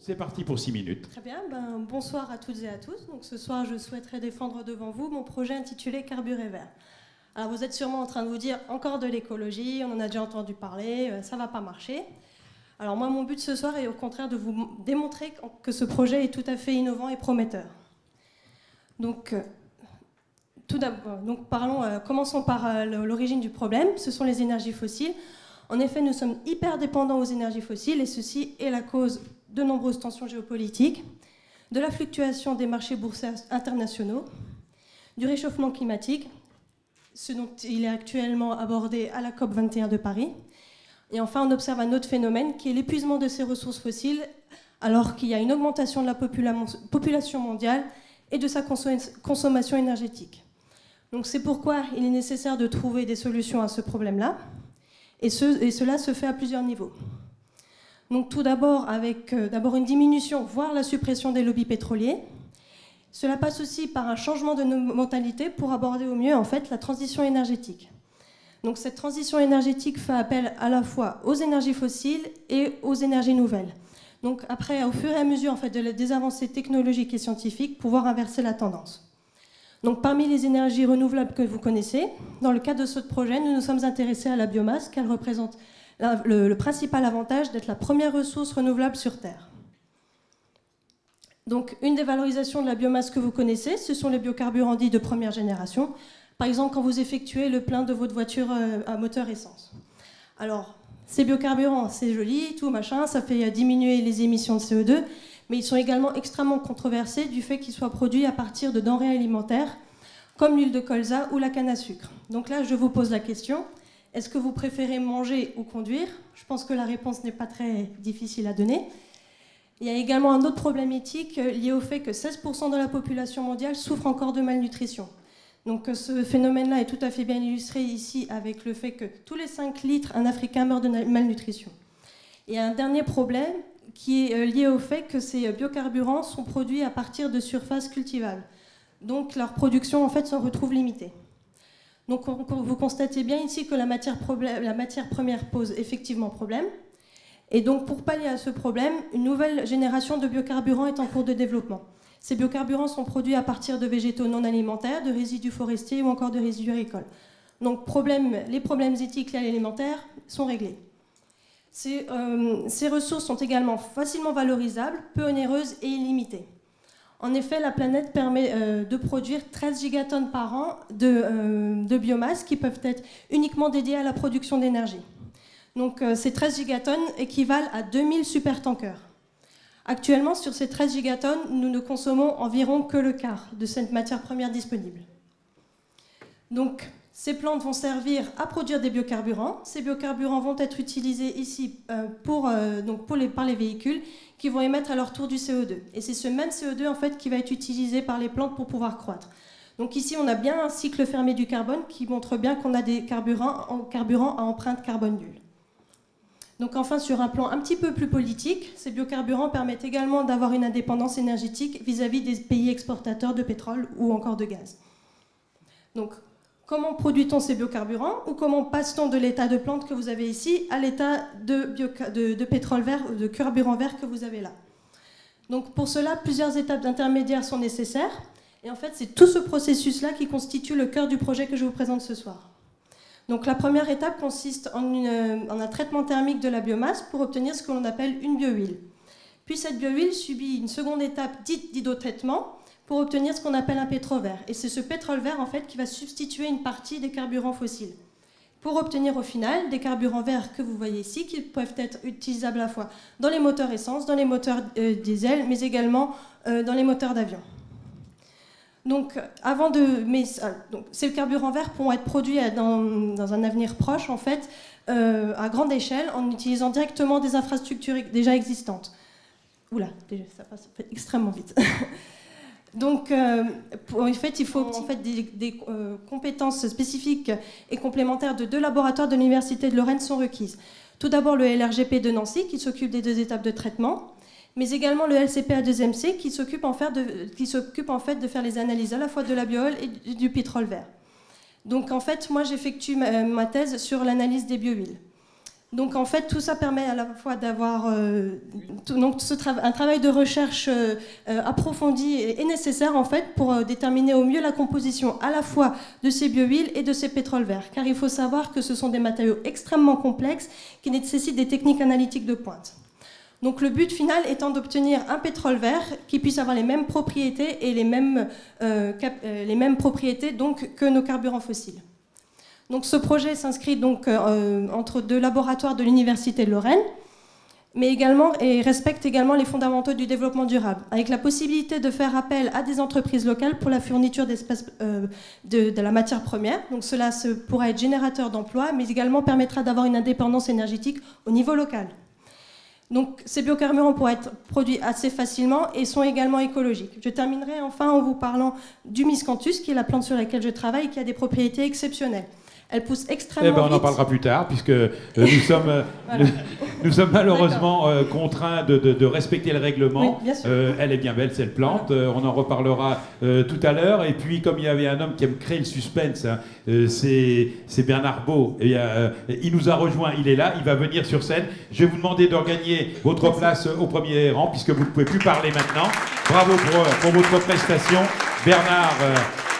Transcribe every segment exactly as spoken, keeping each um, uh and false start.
C'est parti pour six minutes. Très bien, ben, bonsoir à toutes et à tous. Donc, ce soir, je souhaiterais défendre devant vous mon projet intitulé Carburé Vert. Alors, vous êtes sûrement en train de vous dire encore de l'écologie, on en a déjà entendu parler, euh, ça ne va pas marcher. Alors moi, mon but ce soir est au contraire de vous démontrer que ce projet est tout à fait innovant et prometteur. Donc, euh, tout d'abord, donc parlons, euh, commençons par euh, l'origine du problème. Ce sont les énergies fossiles. En effet, nous sommes hyper dépendants aux énergies fossiles et ceci est la cause de nombreuses tensions géopolitiques, de la fluctuation des marchés boursiers internationaux, du réchauffement climatique, ce dont il est actuellement abordé à la COP vingt et un de Paris. Et enfin, on observe un autre phénomène qui est l'épuisement de ces ressources fossiles, alors qu'il y a une augmentation de la popula- population mondiale et de sa consommation énergétique. Donc c'est pourquoi il est nécessaire de trouver des solutions à ce problème-là, et, ce, et cela se fait à plusieurs niveaux. Donc tout d'abord avec euh, d'abord une diminution, voire la suppression des lobbies pétroliers. Cela passe aussi par un changement de nos mentalités pour aborder au mieux en fait la transition énergétique. Donc cette transition énergétique fait appel à la fois aux énergies fossiles et aux énergies nouvelles. Donc après, au fur et à mesure en fait, de la, des avancées technologiques et scientifiques, pouvoir inverser la tendance. Donc parmi les énergies renouvelables que vous connaissez, dans le cadre de ce projet, nous nous sommes intéressés à la biomasse, qu'elle représente la, le, le principal avantage d'être la première ressource renouvelable sur Terre. Donc une des valorisations de la biomasse que vous connaissez, ce sont les biocarburants dits de première génération. Par exemple, quand vous effectuez le plein de votre voiture à moteur essence. Alors, ces biocarburants, c'est joli, tout machin, ça fait diminuer les émissions de C O deux, mais ils sont également extrêmement controversés du fait qu'ils soient produits à partir de denrées alimentaires, comme l'huile de colza ou la canne à sucre. Donc là, je vous pose la question, est-ce que vous préférez manger ou conduire? Je pense que la réponse n'est pas très difficile à donner. Il y a également un autre problème éthique lié au fait que seize pour cent de la population mondiale souffre encore de malnutrition. Donc ce phénomène-là est tout à fait bien illustré ici avec le fait que tous les cinq litres, un Africain meurt de malnutrition. Et un dernier problème qui est lié au fait que ces biocarburants sont produits à partir de surfaces cultivables. Donc leur production en fait s'en retrouve limitée. Donc vous constatez bien ici que la matière, la matière première pose effectivement problème. Et donc pour pallier à ce problème, une nouvelle génération de biocarburants est en cours de développement. Ces biocarburants sont produits à partir de végétaux non alimentaires, de résidus forestiers ou encore de résidus agricoles. Donc problème, les problèmes éthiques et alimentaires sont réglés. Ces, euh, ces ressources sont également facilement valorisables, peu onéreuses et illimitées. En effet, la planète permet euh, de produire treize gigatonnes par an de, euh, de biomasse qui peuvent être uniquement dédiées à la production d'énergie. Donc euh, ces treize gigatonnes équivalent à deux mille supertankers. Actuellement, sur ces treize gigatonnes, nous ne consommons environ que le quart de cette matière première disponible. Donc, ces plantes vont servir à produire des biocarburants. Ces biocarburants vont être utilisés ici euh, pour, euh, donc pour les, par les véhicules qui vont émettre à leur tour du C O deux. Et c'est ce même C O deux en fait, qui va être utilisé par les plantes pour pouvoir croître. Donc ici, on a bien un cycle fermé du carbone qui montre bien qu'on a des carburants, carburants à empreinte carbone nulle. Donc enfin, sur un plan un petit peu plus politique, ces biocarburants permettent également d'avoir une indépendance énergétique vis-à-vis des pays exportateurs de pétrole ou encore de gaz. Donc, comment produit-on ces biocarburants ou comment passe-t-on de l'état de plante que vous avez ici à l'état de, de, de pétrole vert ou de carburant vert que vous avez là? Donc pour cela, plusieurs étapes d'intermédiaire sont nécessaires. Et en fait, c'est tout ce processus-là qui constitue le cœur du projet que je vous présente ce soir. Donc la première étape consiste en, une, en un traitement thermique de la biomasse pour obtenir ce que l'on appelle une biohuile. Puis cette biohuile subit une seconde étape dite d'hydrotraitement pour obtenir ce qu'on appelle un pétrole vert. Et c'est ce pétrole vert en fait, qui va substituer une partie des carburants fossiles. Pour obtenir au final des carburants verts que vous voyez ici, qui peuvent être utilisables à la fois dans les moteurs essence, dans les moteurs euh, diesel, mais également euh, dans les moteurs d'avion. Donc, avant de, mais, donc, ces carburants verts pourront être produits dans, dans un avenir proche, en fait, euh, à grande échelle, en utilisant directement des infrastructures déjà existantes. Oula, déjà, ça passe extrêmement vite. Donc, euh, pour, en fait, il faut en fait, des, des euh, compétences spécifiques et complémentaires de deux laboratoires de l'Université de Lorraine sont requises. Tout d'abord, le L R G P de Nancy, qui s'occupe des deux étapes de traitement, mais également le L C P A deux M C qui s'occupe en, en fait de faire les analyses à la fois de la biohuile et du pétrole vert. Donc en fait, moi j'effectue ma, ma thèse sur l'analyse des biohuiles. Donc en fait, tout ça permet à la fois d'avoir euh, tout, donc ce tra un travail de recherche euh, approfondi et, et nécessaire en fait pour euh, déterminer au mieux la composition à la fois de ces biohuiles et de ces pétroles verts. Car il faut savoir que ce sont des matériaux extrêmement complexes qui nécessitent des techniques analytiques de pointe. Donc le but final étant d'obtenir un pétrole vert qui puisse avoir les mêmes propriétés et les mêmes, euh, cap euh, les mêmes propriétés donc, que nos carburants fossiles. Donc ce projet s'inscrit donc euh, entre deux laboratoires de l'Université de Lorraine, mais également et respecte également les fondamentaux du développement durable, avec la possibilité de faire appel à des entreprises locales pour la fourniture d'espèces euh, de, de la matière première. Donc cela se, pourra être générateur d'emplois, mais également permettra d'avoir une indépendance énergétique au niveau local. Donc ces biocarburants pourraient être produits assez facilement et sont également écologiques. Je terminerai enfin en vous parlant du miscanthus, qui est la plante sur laquelle je travaille et qui a des propriétés exceptionnelles. Elle pousse extrêmement eh ben, on vite. en parlera plus tard, puisque euh, nous, sommes, euh, voilà. nous, nous sommes malheureusement euh, contraints de, de, de respecter le règlement. Oui, bien sûr. Euh, elle est bien belle, cette plante. Voilà. Euh, on en reparlera euh, tout à l'heure. Et puis, comme il y avait un homme qui aime créer le suspense, hein, euh, c'est Bernard Beau. Et, euh, il nous a rejoint, il est là, il va venir sur scène. Je vais vous demander de regagner votre Merci. place au premier rang, puisque vous ne pouvez plus parler maintenant. Bravo pour, pour votre prestation. Bernard... Euh,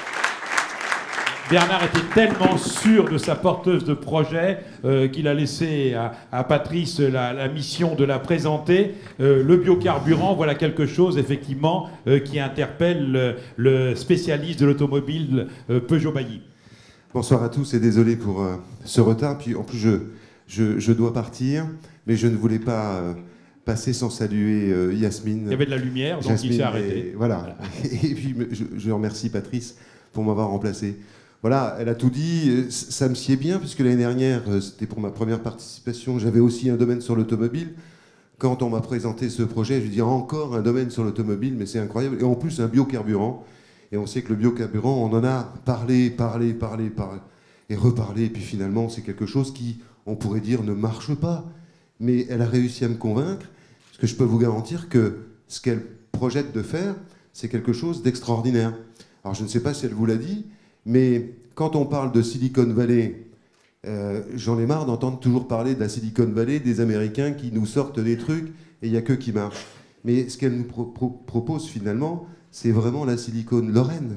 Bernard était tellement sûr de sa porteuse de projet euh, qu'il a laissé à, à Patrice la, la mission de la présenter. Euh, le biocarburant, voilà quelque chose effectivement euh, qui interpelle le, le spécialiste de l'automobile euh, Peugeot-Bailly. Bonsoir à tous et désolé pour euh, ce retard. Puis en plus je, je, je dois partir, mais je ne voulais pas euh, passer sans saluer euh, Yasmine. Il y avait de la lumière, donc Jasmine, il s'est arrêté. Et, voilà. voilà. Et puis je, je remercie Patrice pour m'avoir remplacé. Voilà, elle a tout dit, ça me sied bien, puisque l'année dernière, c'était pour ma première participation, j'avais aussi un domaine sur l'automobile. Quand on m'a présenté ce projet, je dis encore un domaine sur l'automobile, mais c'est incroyable. Et en plus, un biocarburant. Et on sait que le biocarburant, on en a parlé, parlé, parlé, parlé et reparlé. Et puis finalement, c'est quelque chose qui, on pourrait dire, ne marche pas. Mais elle a réussi à me convaincre, parce que je peux vous garantir que ce qu'elle projette de faire, c'est quelque chose d'extraordinaire. Alors je ne sais pas si elle vous l'a dit, mais quand on parle de Silicon Valley, euh, j'en ai marre d'entendre toujours parler de la Silicon Valley, des Américains qui nous sortent des trucs et il n'y a que qui marche. Mais ce qu'elle nous pro pro propose finalement, c'est vraiment la Silicon Lorraine.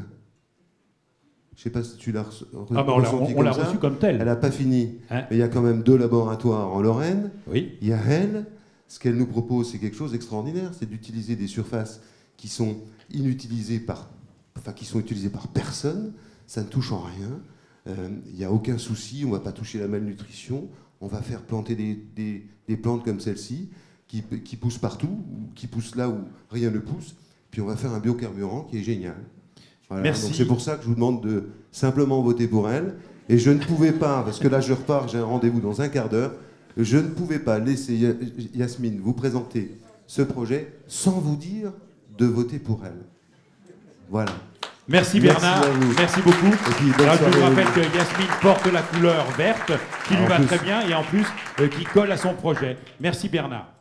Je ne sais pas si tu l'as re ah ben ressenti on, comme on ça. reçu comme tel. Elle n'a pas fini. Hein? Mais il y a quand même deux laboratoires en Lorraine. Oui. Il y a elle. Ce qu'elle nous propose, c'est quelque chose d'extraordinaire. C'est d'utiliser des surfaces qui sont inutilisées par, enfin, qui sont utilisées par personne. Ça ne touche en rien, il euh, n'y a aucun souci, on ne va pas toucher la malnutrition, on va faire planter des, des, des plantes comme celle-ci, qui, qui poussent partout, ou qui poussent là où rien ne pousse, puis on va faire un biocarburant qui est génial. Voilà. Merci. Donc c'est pour ça que je vous demande de simplement voter pour elle, et je ne pouvais pas, parce que là je repars, j'ai un rendez-vous dans un quart d'heure, je ne pouvais pas laisser Yasmine vous présenter ce projet sans vous dire de voter pour elle. Voilà. Merci Bernard, merci, merci beaucoup. Et puis, alors, je vous rappelle que Yasmine porte la couleur verte, qui lui va plus, très bien et en plus euh, qui colle à son projet. Merci Bernard.